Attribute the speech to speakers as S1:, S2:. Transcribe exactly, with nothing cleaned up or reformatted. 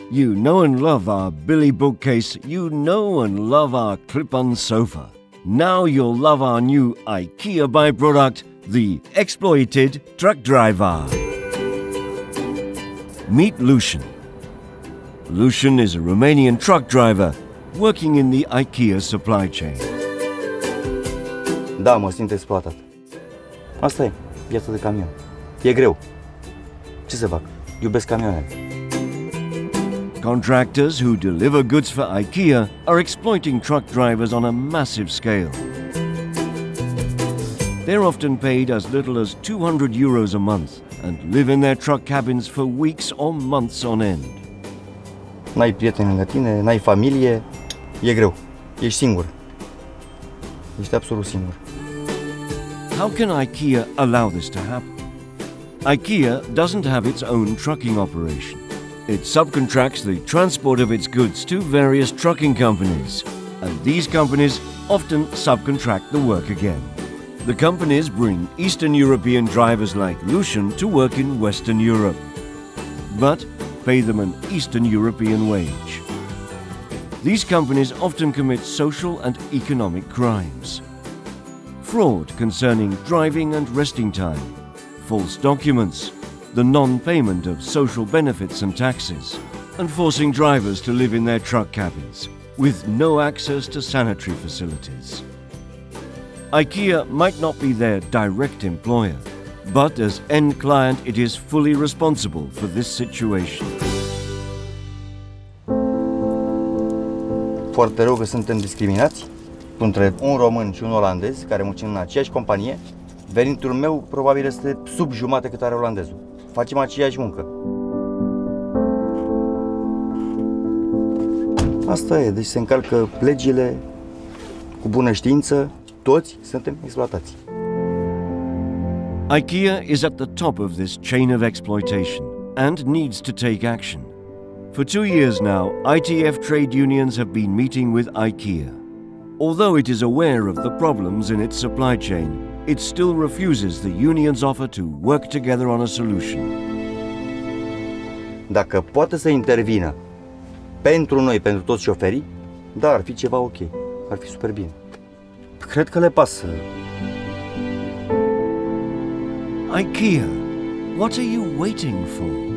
S1: You know and love our Billy bookcase. You know and love our clip-on sofa. Now you'll love our new IKEA byproduct, the exploited truck driver. Meet Lucian. Lucian is a Romanian truck driver working in the IKEA supply chain.
S2: Da, mă simt exploatat. Asta e, viața de camion. E greu. Ce să fac? Iubesc camioanele.
S1: Contractors who deliver goods for IKEA are exploiting truck drivers on a massive scale. They're often paid as little as two hundred euros a month and live in their truck cabins for weeks or months on end.
S2: N-ai prieteni lângă tine, n-ai familie, e greu. Ești singur. Ești absolut singur.
S1: How can IKEA allow this to happen? IKEA doesn't have its own trucking operation. It subcontracts the transport of its goods to various trucking companies, and these companies often subcontract the work again. The companies bring Eastern European drivers like Lucian to work in Western Europe, but pay them an Eastern European wage. These companies often commit social and economic crimes. Fraud concerning driving and resting time, false documents, the non-payment of social benefits and taxes, and forcing drivers to live in their truck cabins with no access to sanitary facilities. IKEA might not be their direct employer, but as end client it is fully responsible for this situation.
S2: Foarte rău că suntem discriminați între un român și un olandez care muncim în aceeași companie. Venitul meu probabil este sub jumate cât are olandezul. Facem aceeași muncă. Asta e, deci se încalcă legile cu bună știință, toți suntem exploatați.
S1: IKEA is at the top of this chain of exploitation and needs to take action. For two years now, I T F trade unions have been meeting with IKEA. Although it is aware of the problems in its supply chain, it still refuses the union's offer to work together on a solution.
S2: Dacă poate să intervină pentru noi, pentru toți șoferii, da, ar fi ceva ok, ar fi super bine. Cred că le pasă.
S1: IKEA, what are you waiting for?